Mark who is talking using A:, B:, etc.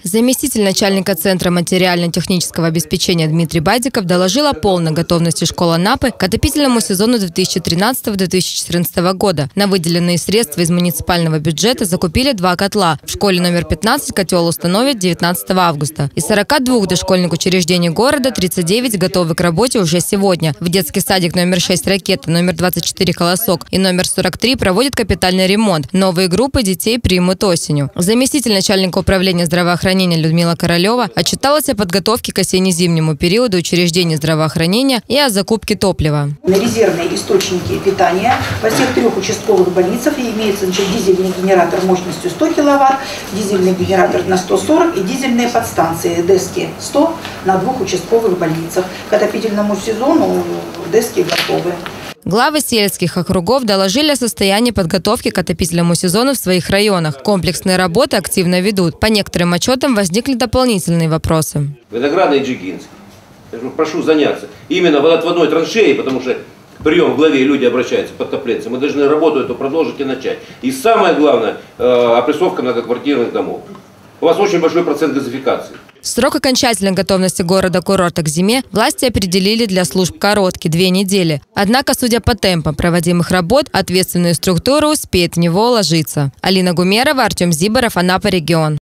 A: Заместитель начальника Центра материально-технического обеспечения Дмитрий Бадиков доложил о полной готовности школ Анапы к отопительному сезону 2013-2014 года. На выделенные средства из муниципального бюджета закупили 2 котла. В школе номер 15 котел установят 19 августа. Из 42 дошкольных учреждений города 39 готовы к работе уже сегодня. В детский садик номер 6 «Ракета», номер 24 «Колосок» и номер 43 проводят капитальный ремонт. Новые группы детей примут осенью. Заместитель начальника управления здравоохранения Людмила Королева отчиталась о подготовке к осенне-зимнему периоду учреждений здравоохранения и о закупке топлива.
B: На резервные источники питания во всех 3 участковых больницах имеется дизельный генератор мощностью 100 киловатт, дизельный генератор на 140 и дизельные подстанции ДЭСКи 100 на 2 участковых больницах. К отопительному сезону ДЭСКи готовы.
A: Главы сельских округов доложили о состоянии подготовки к отопительному сезону в своих районах. Комплексные работы активно ведут. По некоторым отчетам возникли дополнительные вопросы.
C: Виноградный и Джигинский. Прошу заняться именно в отводной траншеи, потому что прием в главе люди обращаются к подтопленцам. Мы должны работу эту продолжить и начать. И самое главное, опрессовка многоквартирных домов. У вас очень большой процент газификации.
A: Срок окончательной готовности города-курорта к зиме власти определили для служб короткий – 2 недели. Однако, судя по темпам проводимых работ, ответственные структуры успеют в него уложиться. Алина Гумерова, Артем Зиборов, Анапа, регион.